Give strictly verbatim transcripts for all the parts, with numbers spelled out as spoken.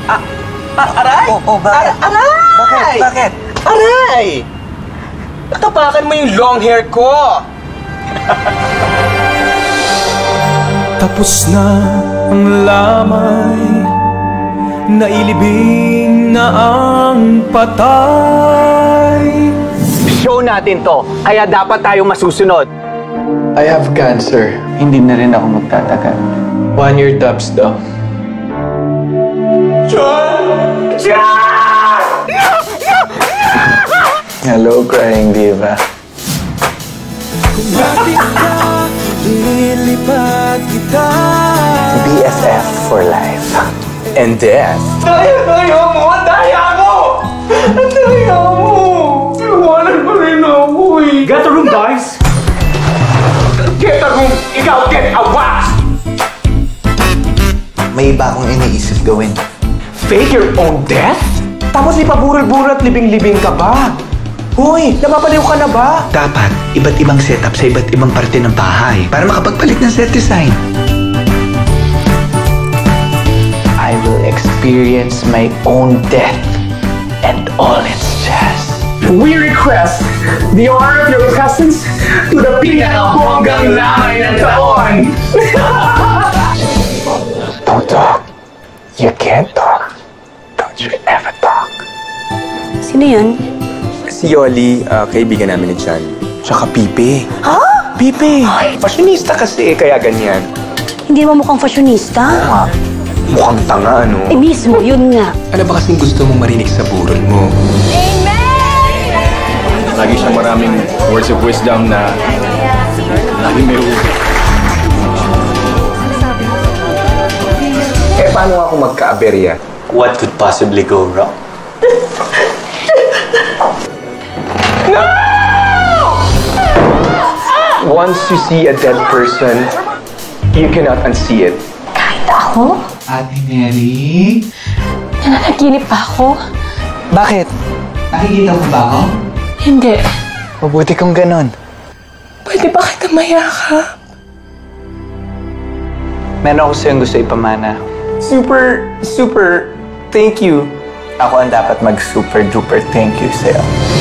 Ah, ah, aray! Oh, oh, bakit? Ar aray! Bakit? Bakit? Aray! Natapakan mo yung long hair ko! Tapos na ang lamay, nailibing na ang patay. Show natin to, kaya dapat tayo masusunod. I have cancer. Hindi na rin ako magtatagal. One year tops daw. John! John! Hello, crying diva. B F F for life. And death. Daya, daya mo! Daya mo! Daya mo! Iwanan mo rin ako eh! Get a room, guys! Get a room! Ikaw, get a wax! May iba akong iniisip gawin. Fake your own death? Tapos ipaburol-burol at libing-libing ka pa? Hoy, napapaliw ka na ba? Dapat, iba't ibang setup sa iba't ibang parte ng bahay para makapagpalit ng set design. I will experience my own death and all its jazz. We request the honor of your cousins to the pinakabonggang lamay ng taon! Don't talk. You can't talk. Don't you ever talk. Sino yun? Si Yoli, uh, kaibigan namin ni Chan. Tsaka Pipe. Ha? Pipe! Fashionista kasi, kaya ganyan. Hindi mo mukhang fashionista? Mukhang tanga, ano? Eh mismo, yun nga. Ano ba kasing gusto mong marinig sa burol mo? Lagi siyang maraming words of wisdom na lagi may uwi. Eh, paano ako magka-aberya? What could possibly go wrong? No! Once you see a dead person, you cannot unsee it. Kahit ako? Ate Mary? Nananaginip pa ako? Bakit? Nakikita mo ba ako? Hindi. Mabuti kung ganon. Pwede ba kita mayakap? Meron ako sa'yong gusto ipamana. Super, super, thank you. Ako ang dapat mag-super duper thank you sa'yo.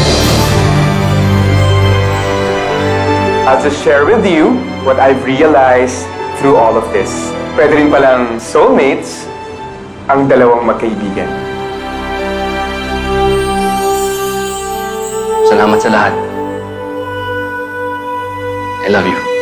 I'll just share with you what I've realized through all of this. Pwede rin palang soulmates ang dalawang magkaibigan. Salamat sa lahat. I love you.